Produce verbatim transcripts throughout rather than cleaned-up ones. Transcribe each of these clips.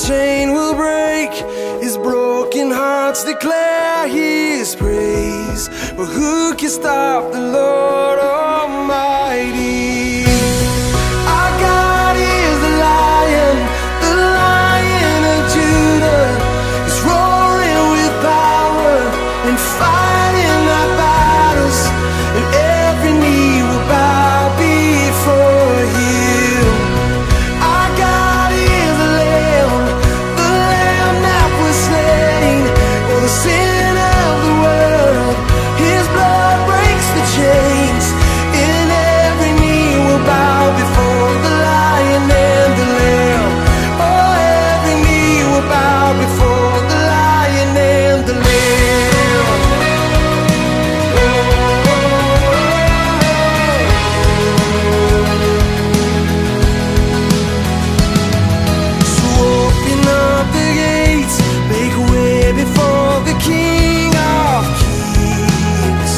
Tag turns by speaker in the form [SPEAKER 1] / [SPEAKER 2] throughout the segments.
[SPEAKER 1] chain will break, his broken hearts declare his praise. But who can stop the Lord Almighty? Our God is the Lion, the Lion of Judah. He's roaring with power and fighting our battles, and every knee will bow before him. Our God is the Lamb, the Lamb that was slain for the sin of the world. His blood breaks the chains, and every knee will bow before the Lion and the Lamb. Oh, every knee will bow before the Lion and the Lamb. So open up the gates, make way before the King of Kings.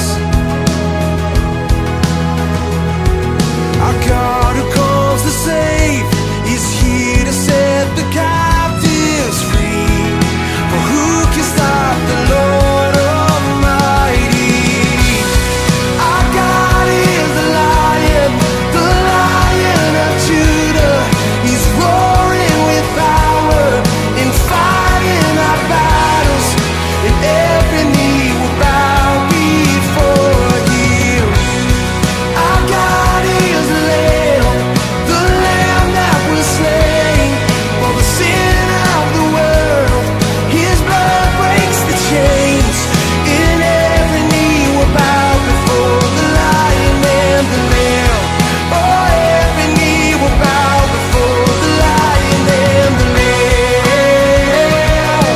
[SPEAKER 1] Our God who comes to save is here to set the captives free. For who can stop the Lord Almighty? Our God is the Lion, the Lion of Judah. He's roaring with power and fighting our battles, and every knee will bow before him. Our God is the Lamb, the Lamb that was slain for the sin of the world. His blood breaks the chains, and every knee will bow before the Lion and the Lamb. Oh, every knee will bow before the Lion and the Lamb.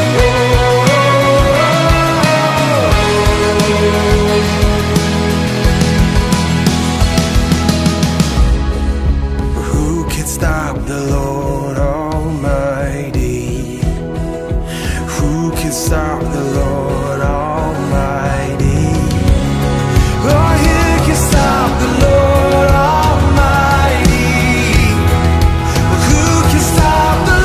[SPEAKER 1] Who can stop the Lord Almighty? Who can stop the Lord Almighty? Oh, who can stop the Lord Almighty? Who can stop the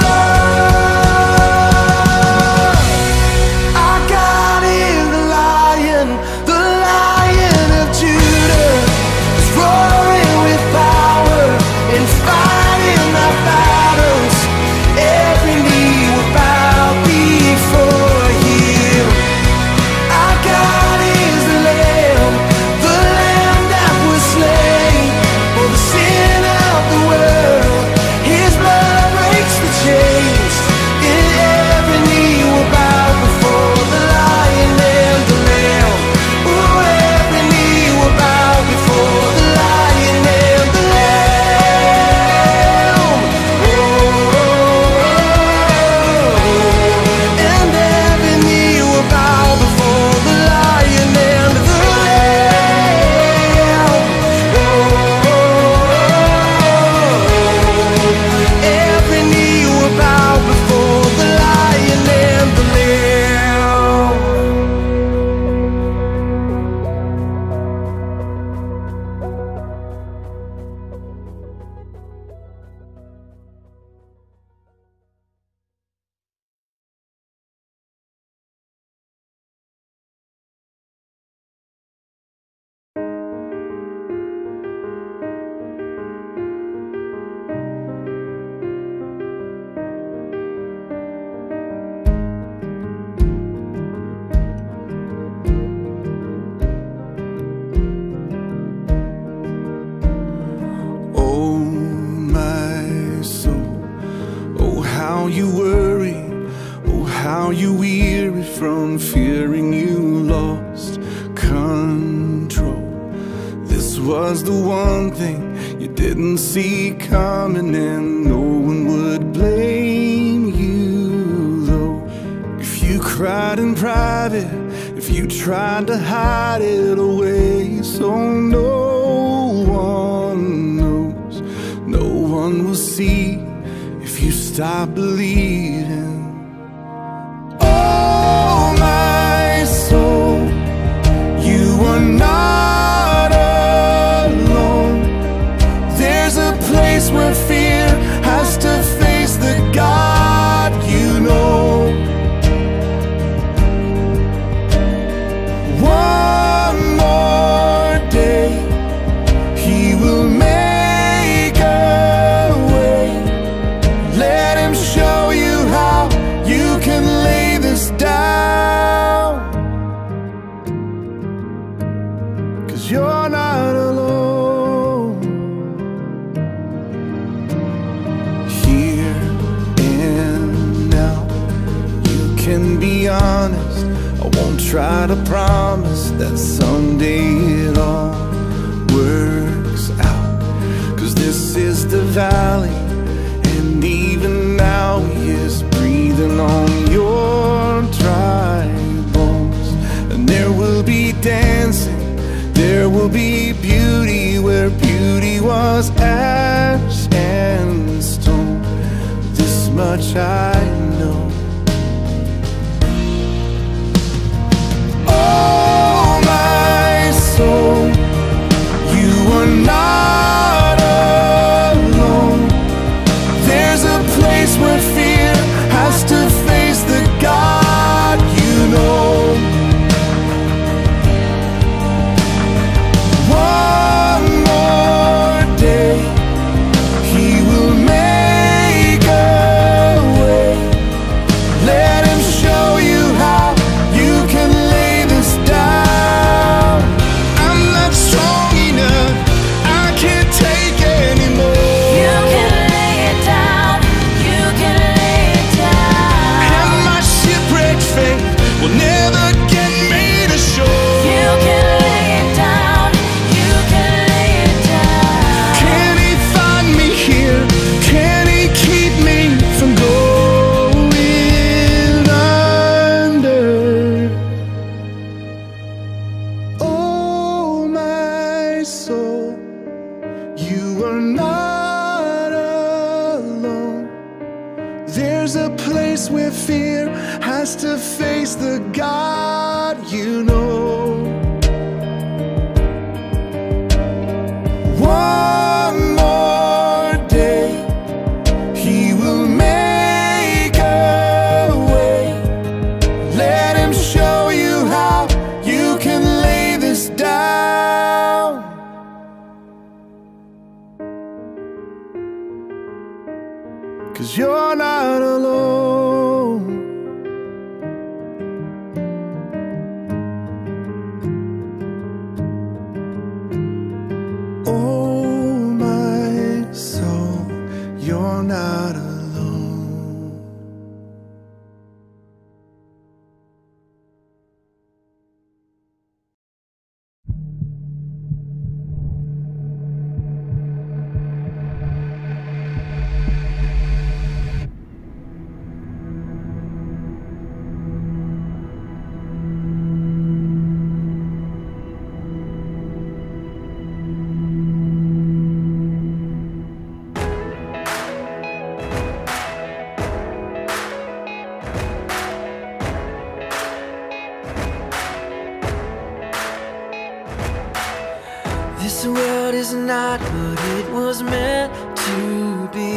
[SPEAKER 1] Lord? Our God is the Lion, the Lion of Judah. He's roaring with power and fighting our battles. Every knee will bow before him. Our God is the Lamb, the Lamb that was slain for the sin of the world. His blood breaks the chains, and every knee will bow before the Lion and the Lamb. Oh, every knee will bow before the Lion and the Lamb. Oh, and every knee will bow before the Lion and the Lamb. Oh, every knee will bow before the Lion and the Lamb. Oh, my soul, oh, how you worry, oh, how you weary from fearing you lost control. This was the one thing you didn't see coming, and no one would blame you, though. If you cried in private, if you tried to hide it away, so no one knows, no one will see if you stop believing. Oh, my soul, you are not alone. There's a place where fear has to face the God can be honest, I won't try to promise that someday it all works out. Cause this is the valley, and even now he is breathing on your dry bones. And there will be dancing, there will be beauty where beauty was ash and stone. This much I know. Oh my soul, you are not alone. There's a place where fear has to face the God you know. One more day, he will make a way. Let him show you how you can lay this down. I'm not strong enough, I can't take anymore.
[SPEAKER 2] You can lay it down, you can lay it down.
[SPEAKER 1] And my shipwrecked faith will never get me to shore.
[SPEAKER 2] You can lay it down, you can lay it down.
[SPEAKER 1] Can he find me here? Can he keep me from going under? Oh my soul, you are not alone. There's a place where fear has to face the God you know. One more day, he will make a way. Let him show you how you can lay this down. Cause you're not alone. Oh my soul, you're not alone.
[SPEAKER 3] This world is not what it was meant to be.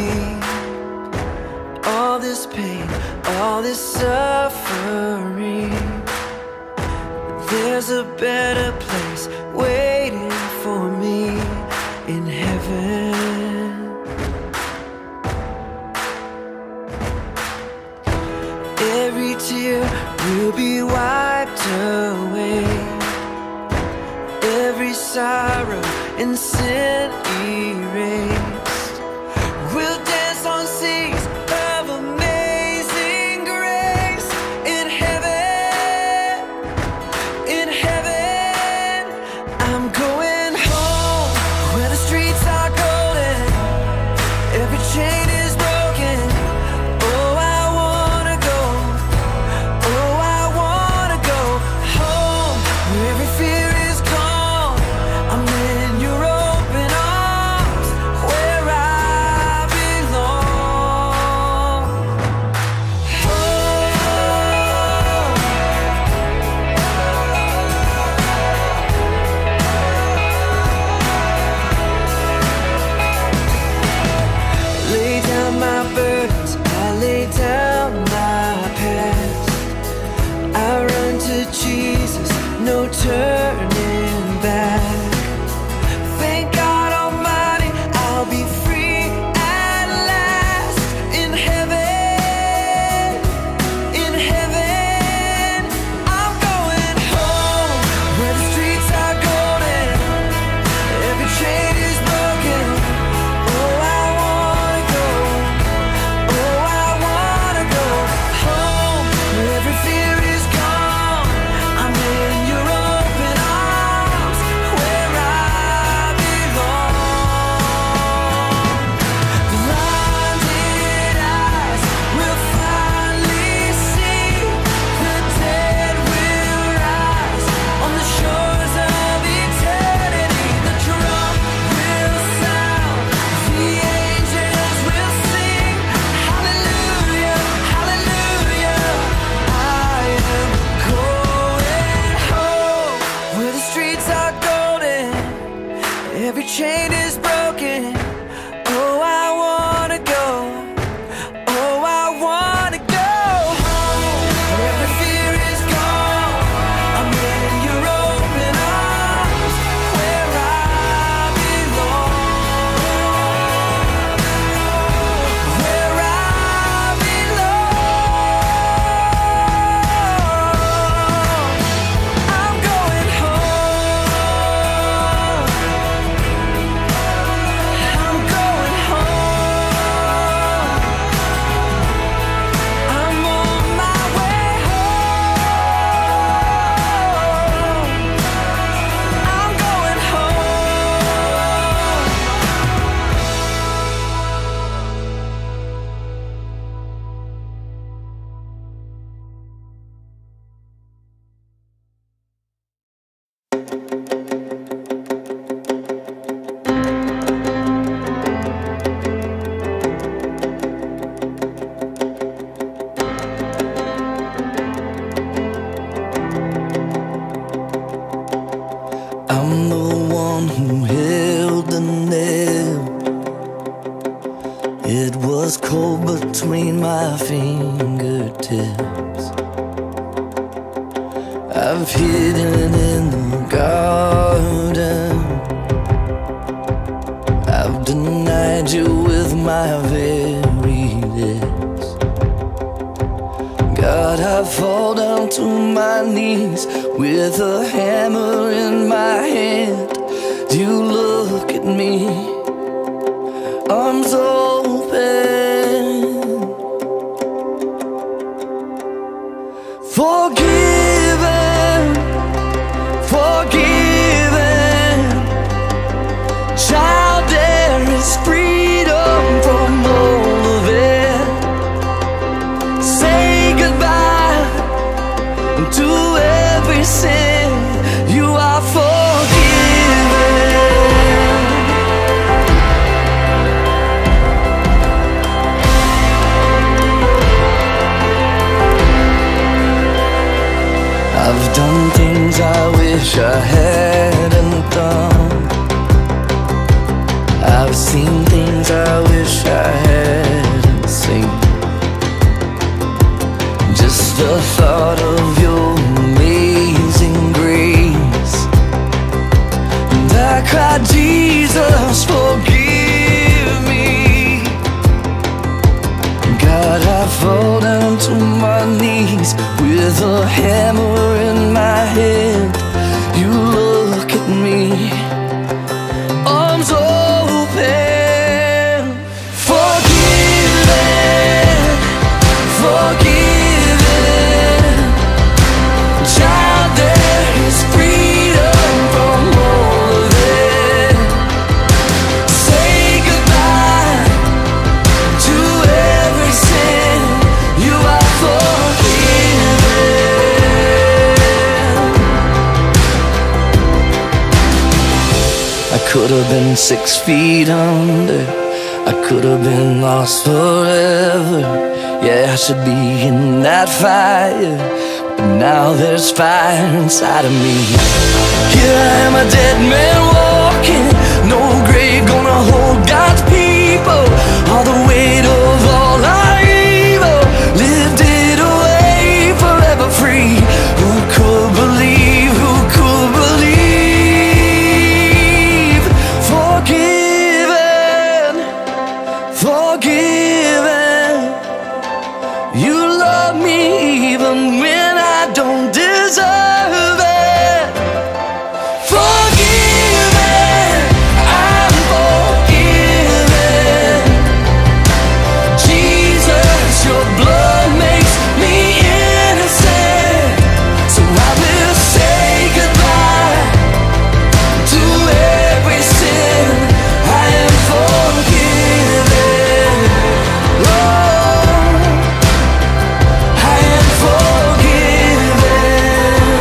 [SPEAKER 3] All this pain, all this suffering. There's a better place waiting for me in heaven. Every tear will be wiped away. Every sorrow and sin erased. We'll dance on seas of amazing grace. In heaven, in heaven, I'm going home where the streets are golden. Every chain is broken. Oh, I wanna go. Oh, I wanna go home where every fear is gone. I'm in your open arms where I belong. Oh. Lay down my burdens, I lay down my past. I run to Jesus, no turning back. Thank God Almighty, I'll be free at last. In heaven, in heaven, I'm going home where the streets are golden. Every chain is broken. Oh, I wanna go. Oh, I wanna go home where every I've hidden in the garden. I've denied you with my very lips. God, I fall down to my knees with a hammer in my hand. You look at me, arms open, forgiven, forgiven. Child, there is freedom from all of it. Say goodbye to every sin. You are forgiven. I've done things I wish I hadn't done. I've seen things I wish I hadn't seen. Just the thought of your amazing grace, and I cried, Jesus, forgive me. God, I fall down to my knees with a hammer in my hand. You look at me, arms open, forgiven, forgiven. Child, there is freedom from all of it. Say goodbye to every sin. You are forgiven. I could have been six feet under, I could have been lost forever. Yeah, I should be in that fire, but now there's fire inside of me. Here I am, a dead man walking, no grave gonna hold God's people. All the weight of all our evil, lifted away, forever free. Who could believe, who could believe? Forgiven, forgiven. You love me even when I don't deserve it. Forgiven, I'm forgiven. Jesus, your blood makes me innocent. So I will say goodbye to every sin. I am forgiven. Oh, I am forgiven.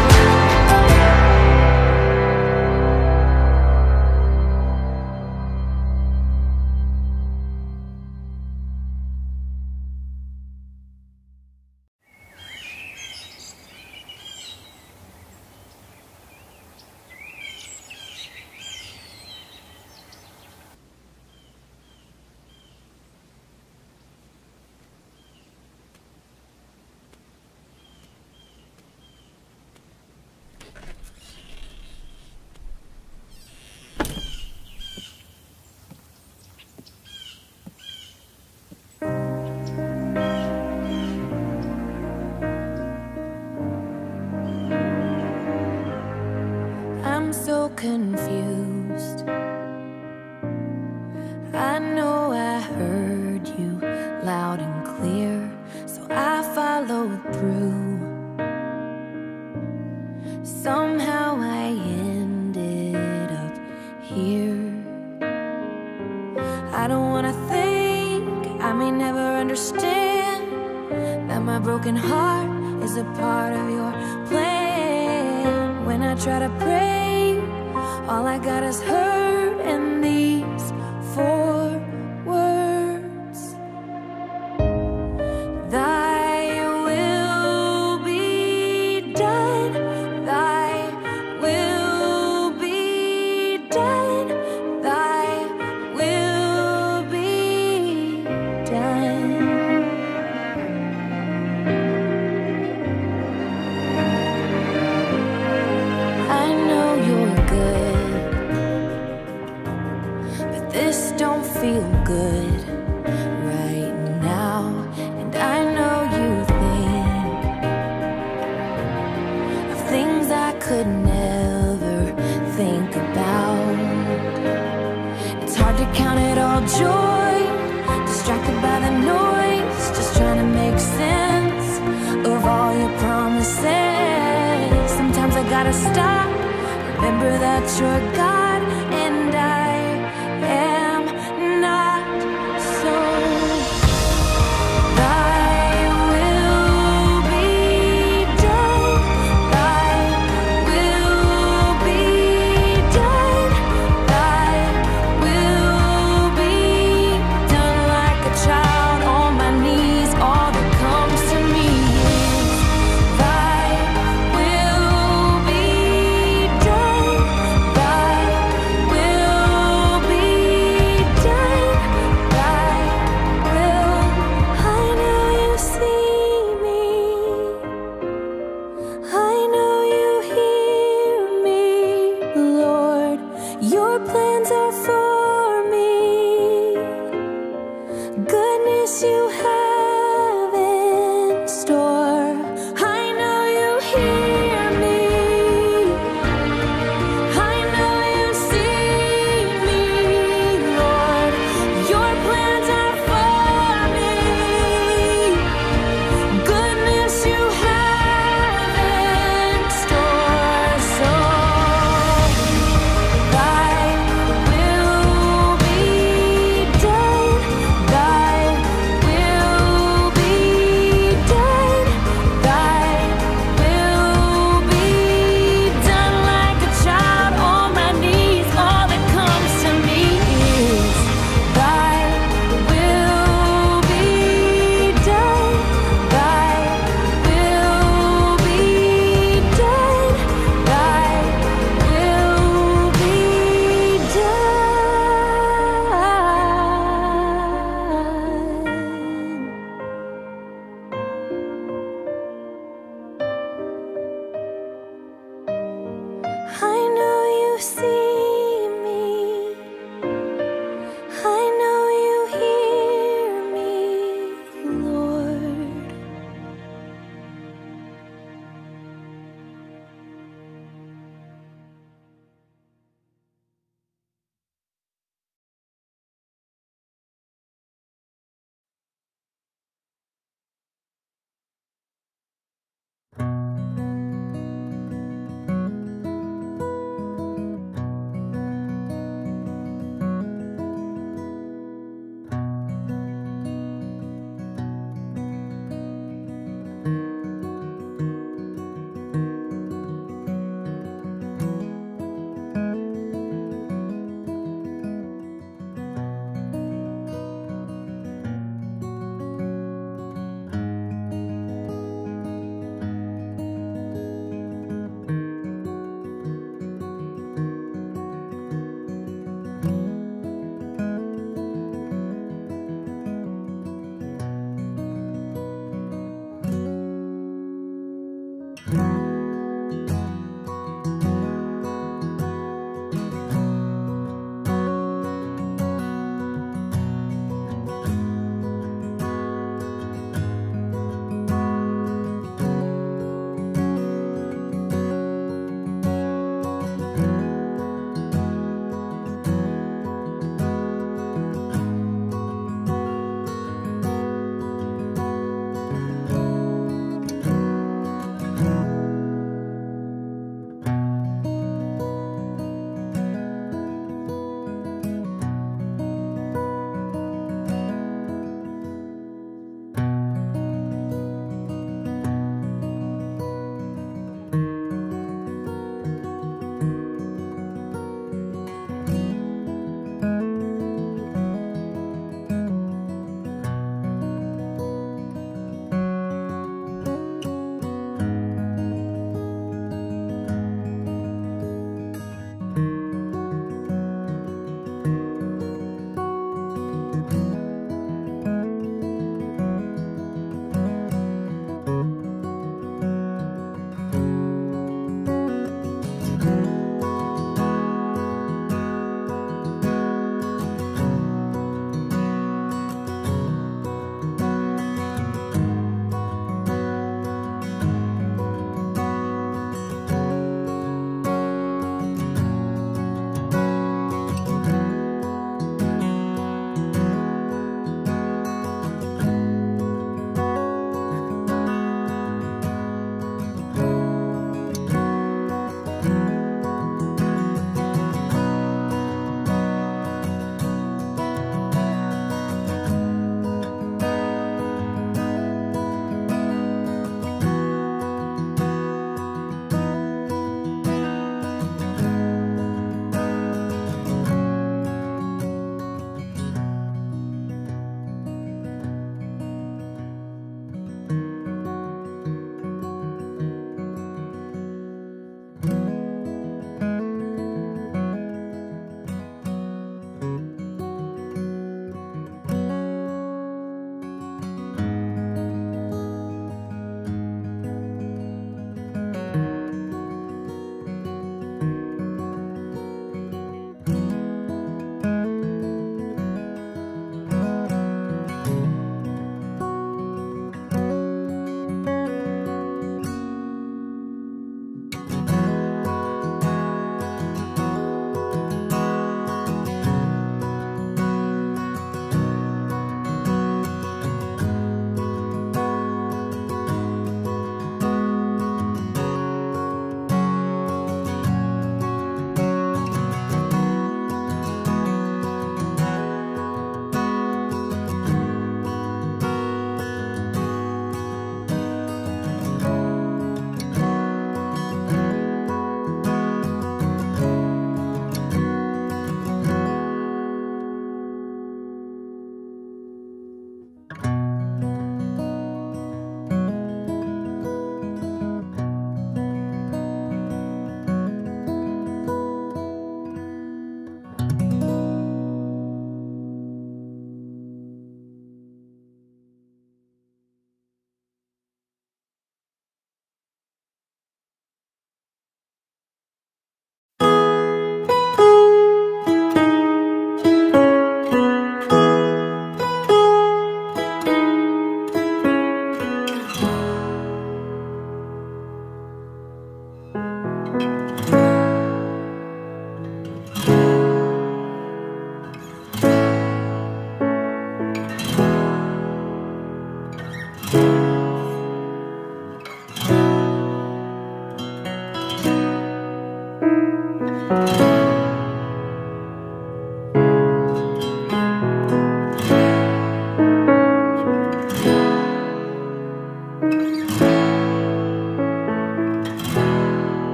[SPEAKER 2] I'm so confused. I know I heard you loud and clear, so I followed through. Somehow I ended up here. I don't wanna think, I may never understand that my broken heart is a part of your plan. When I try to pray, all I got is hurt and these four words. Thy will be done, thy will be done, thy will be done. could never think about. It's hard to count it all joy, distracted by the noise, just trying to make sense of all your promises. Sometimes I gotta stop, remember that you're God and I am not. So thy will be done, thy will be done, thy will be done. Like a child on my knees, all that comes to me is thy will be done, thy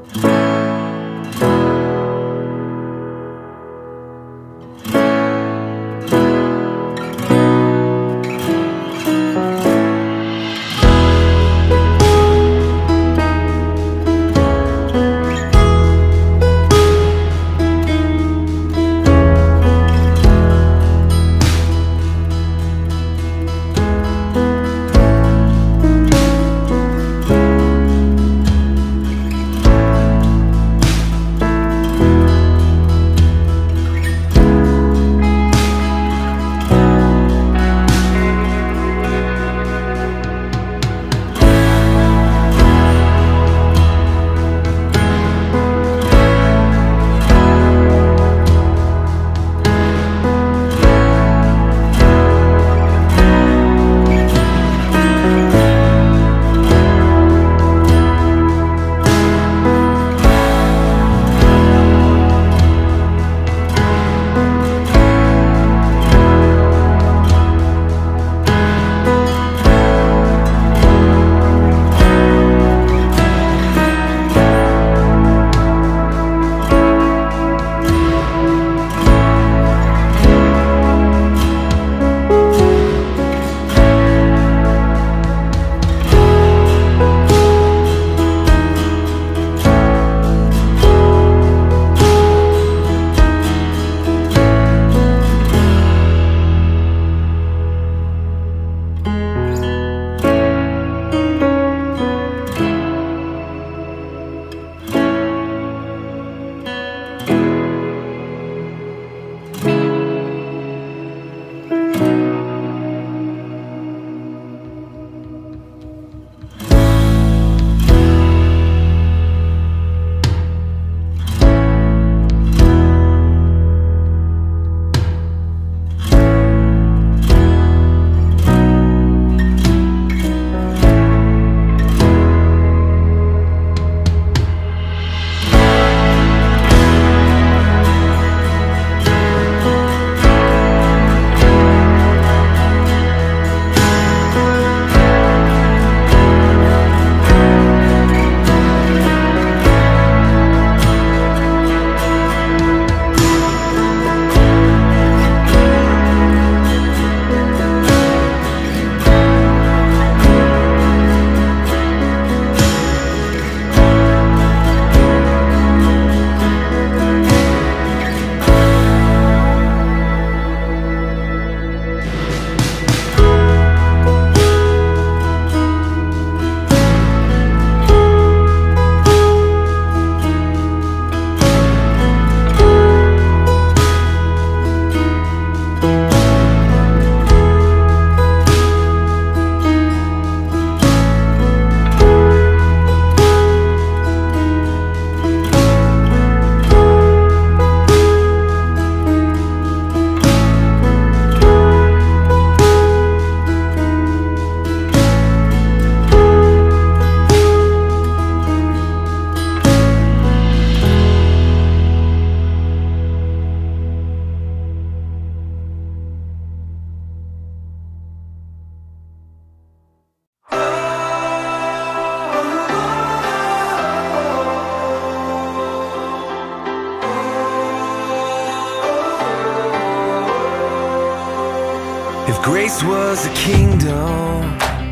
[SPEAKER 1] If grace was a kingdom,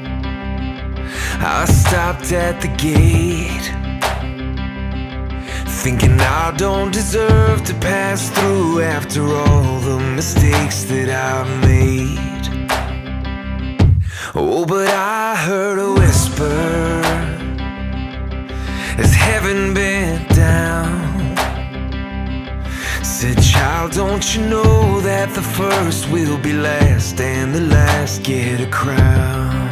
[SPEAKER 1] I stopped at the gate, thinking I don't deserve to pass through after all the mistakes that I've made. Oh, but I heard a whisper as heaven bent down, said, child, don't you know that the first will be last and the last get a crown?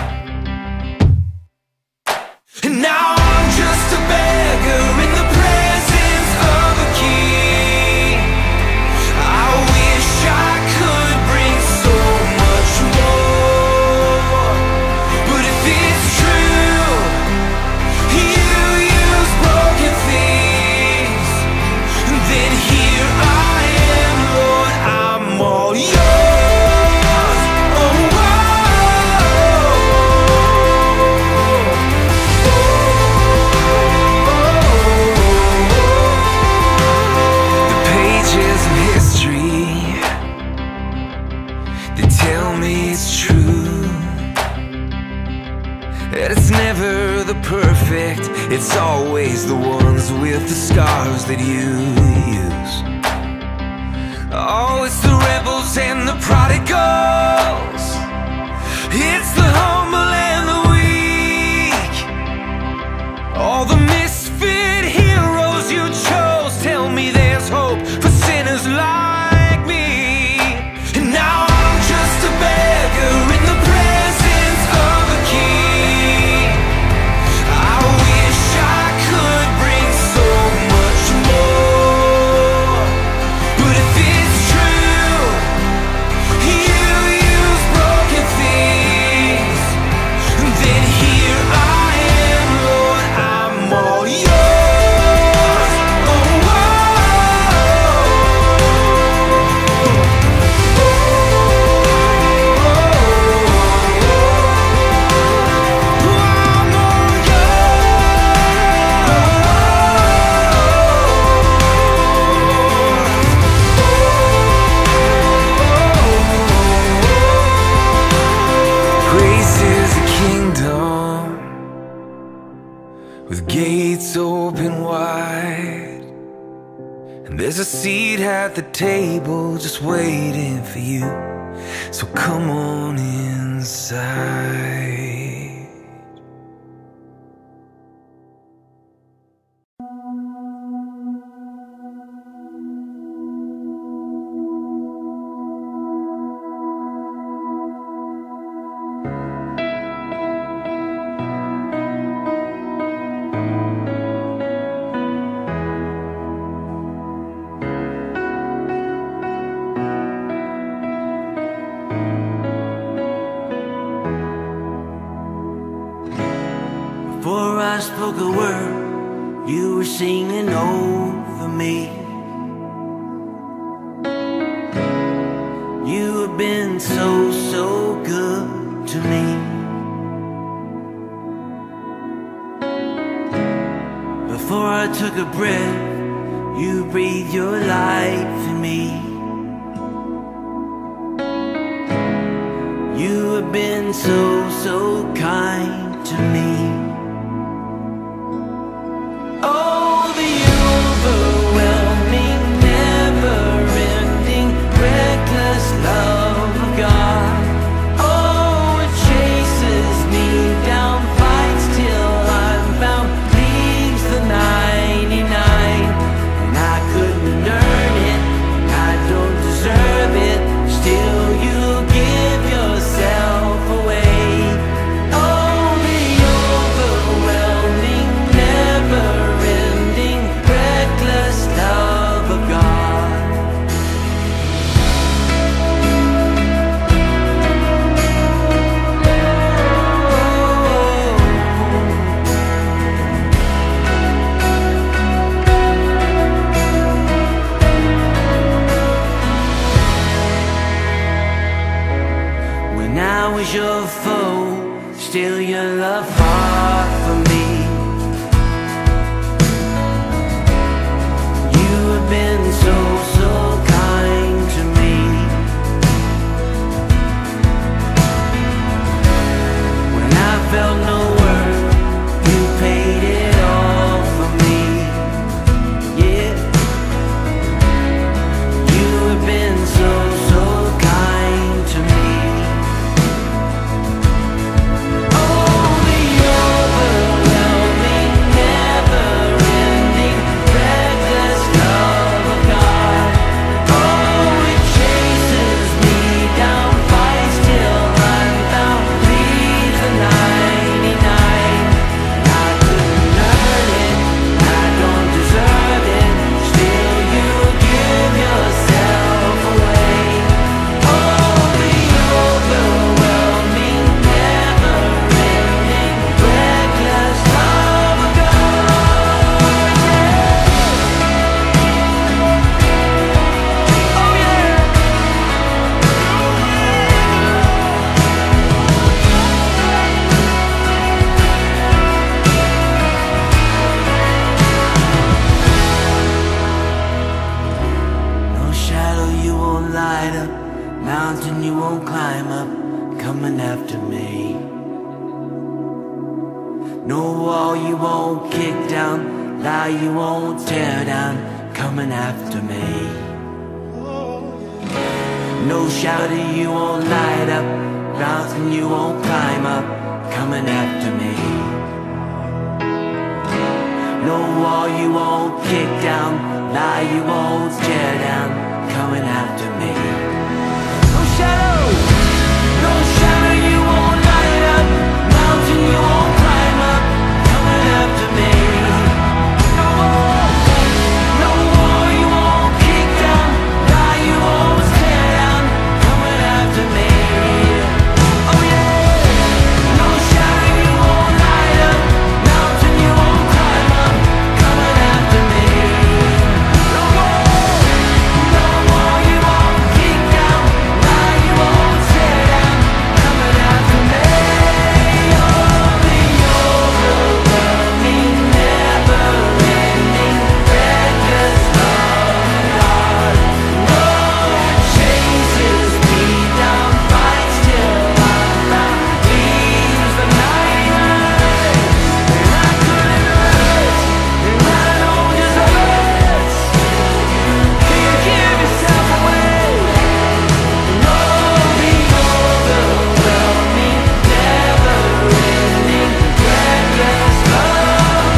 [SPEAKER 1] And now I'm just a beggar in the presence of a king. I wish I could bring so much more, but if it's true, you use broken things, then here I am, Lord, I'm all yours. Oh, oh, oh. the ones with the scars that you use. Oh, it's the rebels and the prodigals. It's the humble and the weak. All the misfit heroes you chose. Tell me there's hope for sinners like me. And now I'm just a beggar in the presence of a king. I wish I could bring so much more, but if it's true, you use broken things, then here I am, Lord, I'm all yours. Oh, oh, oh. Grace is a kingdom with gates open wide, and there's a seat at the table just waiting for you. So come on inside.
[SPEAKER 4] Before I spoke a word, you were singing over me. You have been so, so good to me. Before I took a breath, you breathed your life in me. You have been so, so kind to me. Oh, the overwhelming, never-ending, reckless love of God. Oh, it chases me down, fights till I'm found, leaves the ninety-nine. And I couldn't earn it, I don't deserve it, still you give yourself away. Oh, the overwhelming, never-ending, reckless love of God. When I was your foe, still your love fought for me. You have been so, so kind to me. When I felt no worth, you paid it all for me. Yeah. You have been so, so kind to me. Oh, the overwhelming, never-ending, reckless love of God. Oh, it chases me down, fights till I'm found, leaves the ninety-nine. And I couldn't earn it, I don't deserve it, still you give yourself away. Oh, the overwhelming, never-ending, reckless love of God. Oh yeah. No shadow you won't light up, mountain you won't climb up, coming after me. No wall you won't kick down, lie you won't tear down, coming after me. No shadow you won't light up, mountain you won't climb up, coming after me. No wall you won't kick down, lie you won't tear down, coming after me. No shadow, no shadow you won't light up, mountain you won't climb up, coming after me. No wall, no wall you won't kick down, lie you won't tear down, coming after me. Oh yeah, no shadow you won't light up, mountain you won't climb up, coming after me. No wall, no wall you won't kick down, lie you won't tear down, coming after me. Oh, the overwhelming, never-ending, reckless love, God. Love that chases me down, fights till I'm found, leaves the night light. And I couldn't rest, and I don't deserve it. You give yourself away. Oh, the overwhelming, never-ending, reckless love,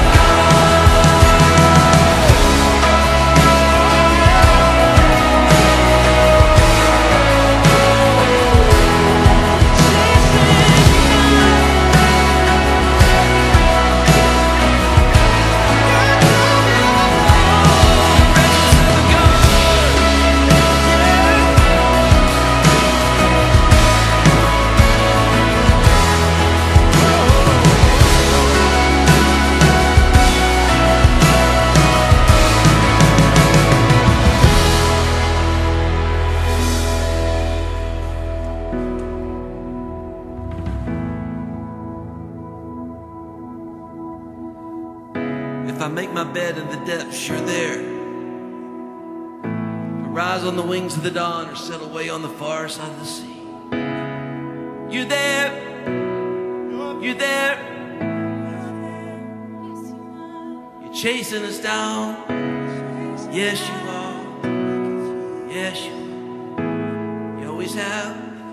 [SPEAKER 4] if I make my bed in the depths, you're there. If I rise on the wings of the dawn or sail away on the far side of the sea, you're there. You're there. You're chasing us down. Yes, you are. Yes, you are. You always have.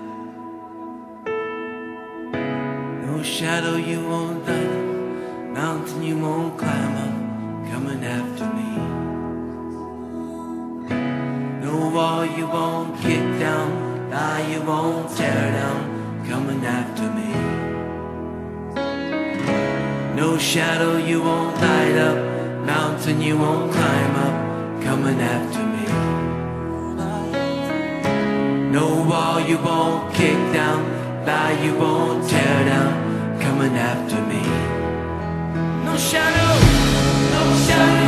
[SPEAKER 4] No shadow you won't light up, mountain you won't climb up, coming after me. No wall you won't kick down, lie you won't tear down, coming after me. No shadow you won't light up, mountain you won't climb up, coming after me. No wall you won't kick down, lie you won't tear down, coming after me. No shadow, no shadow